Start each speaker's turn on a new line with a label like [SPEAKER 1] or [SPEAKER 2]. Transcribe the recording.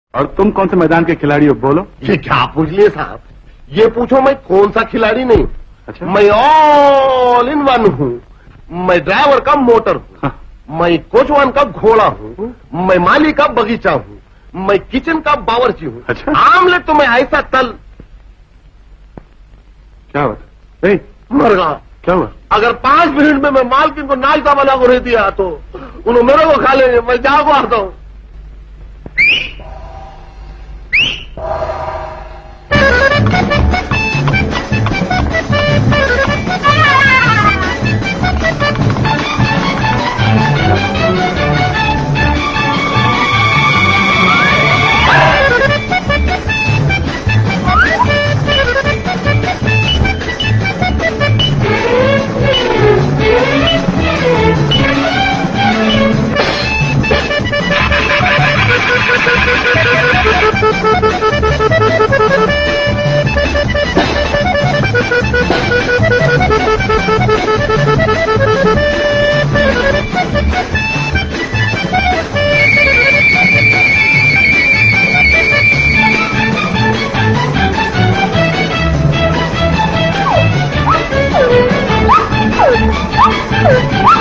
[SPEAKER 1] और तुम कौन से मैदान के खिलाड़ी हो, बोलो।
[SPEAKER 2] ये क्या पूछ लिए साहब? ये पूछो मैं कौन सा खिलाड़ी नहीं।
[SPEAKER 1] अच्छा?
[SPEAKER 2] मैं ऑल इन वन हूँ। मैं ड्राइवर का मोटर हूँ।
[SPEAKER 1] हाँ।
[SPEAKER 2] मैं कोचवान का घोड़ा हूँ। मैं माली का बगीचा हूँ। मैं किचन का बावर्ची हूँ।
[SPEAKER 1] अच्छा?
[SPEAKER 2] आमलेट तो मैं ऐसा तल।
[SPEAKER 1] क्या बात है?
[SPEAKER 2] मर गया।
[SPEAKER 1] क्या हुआ?
[SPEAKER 2] अगर 5 मिनट में मैं मालकिन को नाश्ता बना को रह दिया तो उन्होंने मेरे को खा लेंगे। मैं जागो आता हूँ।
[SPEAKER 3] Oh,